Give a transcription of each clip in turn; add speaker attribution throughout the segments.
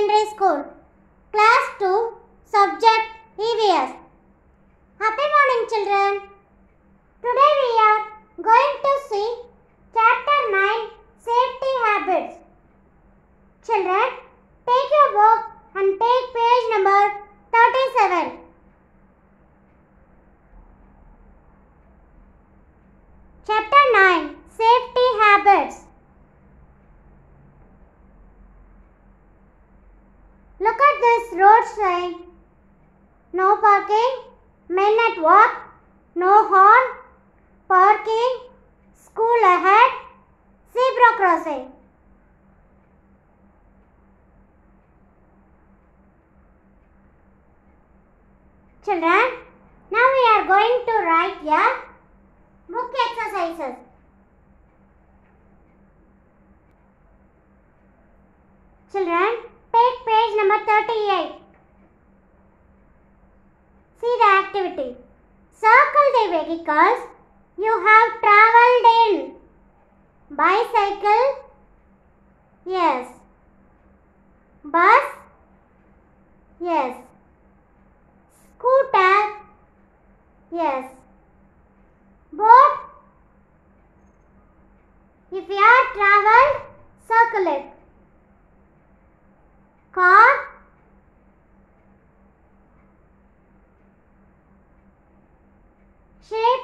Speaker 1: Secondary School, Class 2, Subject EVS. Happy morning, children. Today we are going to see Chapter 9, Safety Habits. Children, take your book and take page number 37. Chapter 9, Safety Habits. Look at this road sign. No parking, men at work, no horn, parking, school ahead, zebra crossing. Children, now we are going to write here book exercises. Children, take page number 38. See the activity. Circle the vehicles you have travelled in. Bicycle, yes. Bus, yes. Scooter, yes. Boat, if you are travelled, circle it. Car, ship,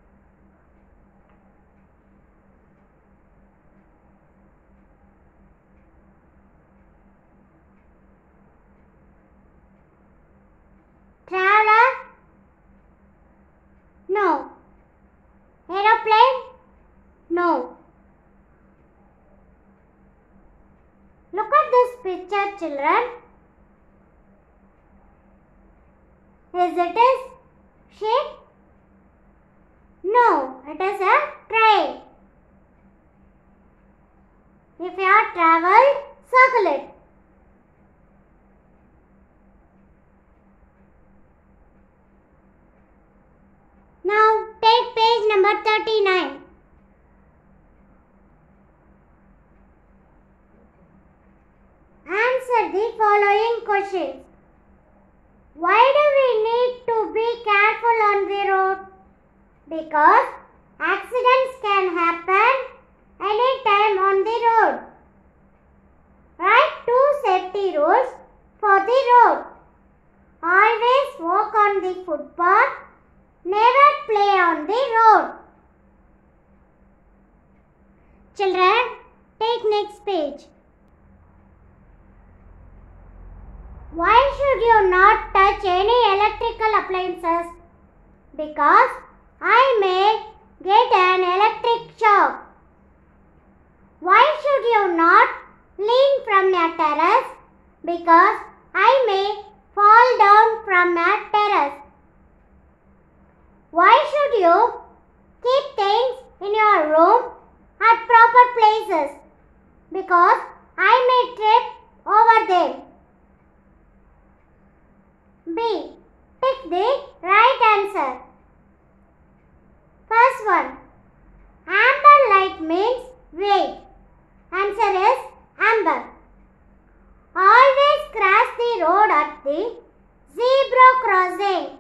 Speaker 1: traveler, no. Aeroplane, no. Look at this picture, children. Is it a ship? No, it is a train. If you are travelled, circle it. Now take page number 39. Answer the following questions. Why do we need to be careful on the road? Because accidents can happen anytime on the road. Write 2 safety rules for the road. Always walk on the footpath. Never play on the road. Children, take next page. Why should you not touch any electrical appliances? Because I may get an electric shock. Why should you not lean from a terrace? Because I may fall down from a terrace. Why should you keep things in your room at proper places? Because I may trip over them. B. Pick the right answer. First one. Amber light means wait. Answer is amber. Always cross the road at the zebra crossing.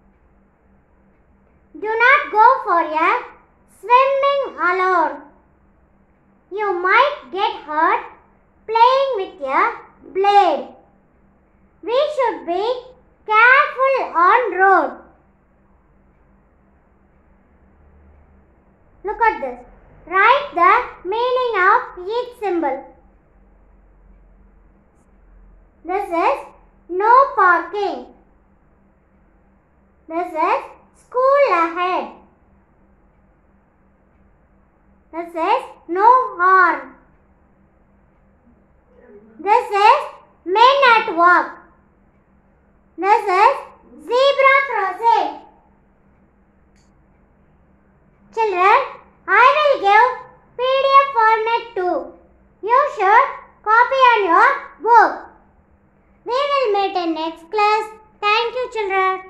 Speaker 1: Do not go for a swimming alone. You might get hurt playing with a blade. We should be careful on road. Look at this. Write the meaning of each symbol. This is no parking. This is school ahead. This is no horn. This is men at work. This is zebra crossing. Children, I will give PDF format too. You should copy on your book. We will meet in next class. Thank you, children.